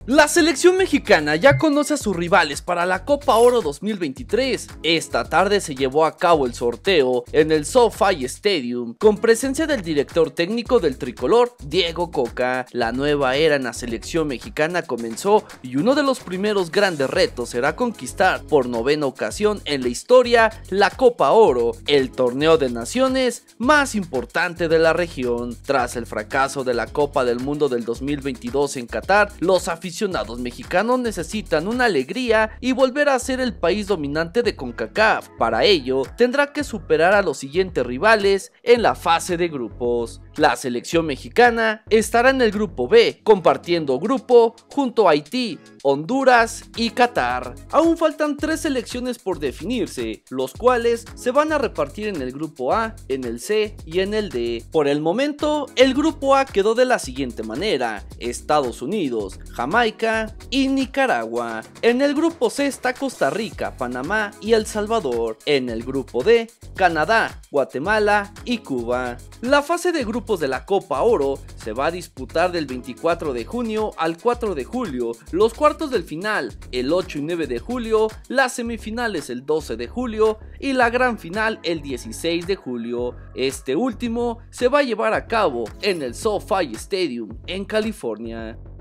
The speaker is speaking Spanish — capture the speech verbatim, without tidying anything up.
La selección mexicana ya conoce a sus rivales para la Copa Oro dos mil veintitrés. Esta tarde se llevó a cabo el sorteo en el SoFi Stadium con presencia del director técnico del tricolor, Diego Coca. La nueva era en la selección mexicana comenzó y uno de los primeros grandes retos será conquistar por novena ocasión en la historia la Copa Oro, el torneo de naciones más importante de la región. Tras el fracaso de la Copa del Mundo del dos mil veintidós en Qatar, los aficionados Los aficionados mexicanos necesitan una alegría y volver a ser el país dominante de CONCACAF. Para ello, tendrá que superar a los siguientes rivales en la fase de grupos. La selección mexicana estará en el grupo B, compartiendo grupo junto a Haití, Honduras y Qatar. Aún faltan tres selecciones por definirse, los cuales se van a repartir en el grupo A, en el C y en el D. Por el momento, el grupo A quedó de la siguiente manera: Estados Unidos, Jamaica y Nicaragua. En el grupo C está Costa Rica, Panamá y El Salvador. En el grupo D, Canadá, Guatemala y Cuba. La fase de grupos de la Copa Oro se va a disputar del veinticuatro de junio al cuatro de julio, los cuartos del final el ocho y nueve de julio, las semifinales el doce de julio y la gran final el dieciséis de julio. Este último se va a llevar a cabo en el SoFi Stadium en California.